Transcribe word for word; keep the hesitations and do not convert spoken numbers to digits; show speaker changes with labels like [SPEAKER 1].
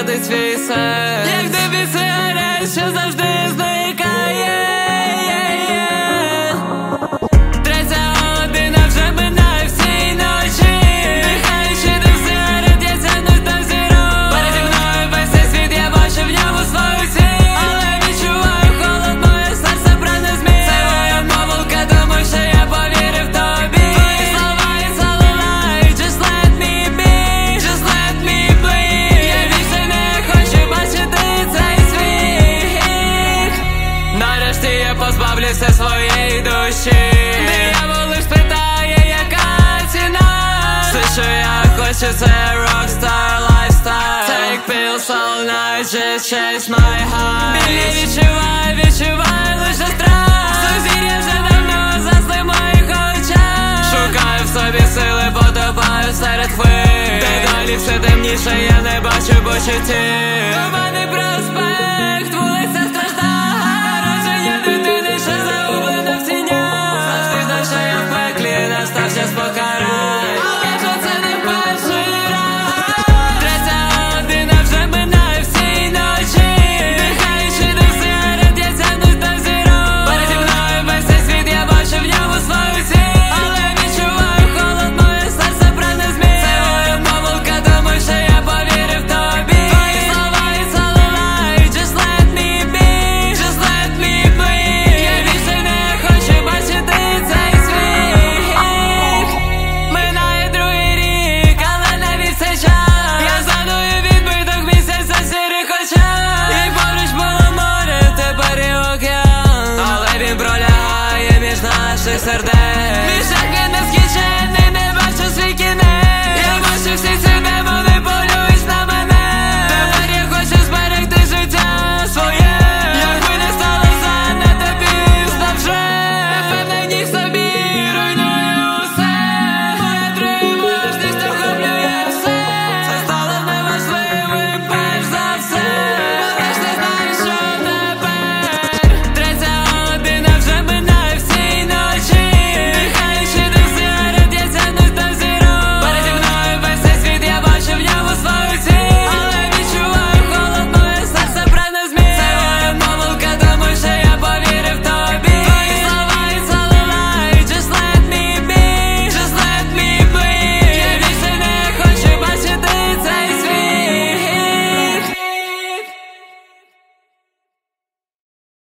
[SPEAKER 1] втратить свій сенс. Як тобі сигарет, що завжди зникає. Третя година вже минає в цій ночі. Дихаючи дим сигарет, я тягнусь до зірок. Переді мною весь цей світ, я бачу в ньому свою ціль. Але відчуваю холод, моє серце прагне змін. Це моя помилка, тому що я повірив тобі. Твої слова it's all a lie, just let me be, just let me bleed. Я більше не хочу бачити цей світ. Нарешті я позбавлюся своєї душі. Диявол лиш питає, яка ціна. Все, що я хочу, це rockstar lifestyle. Take pills all night, just chase my highs. Біль я відчуваю, відчуваю лише страх. Сузір'я вже давно засли в моїх очах. Шукаю в собі сили, потопаю серед хвиль. Дедалі все темніше, я не бачу почуттів. Тумани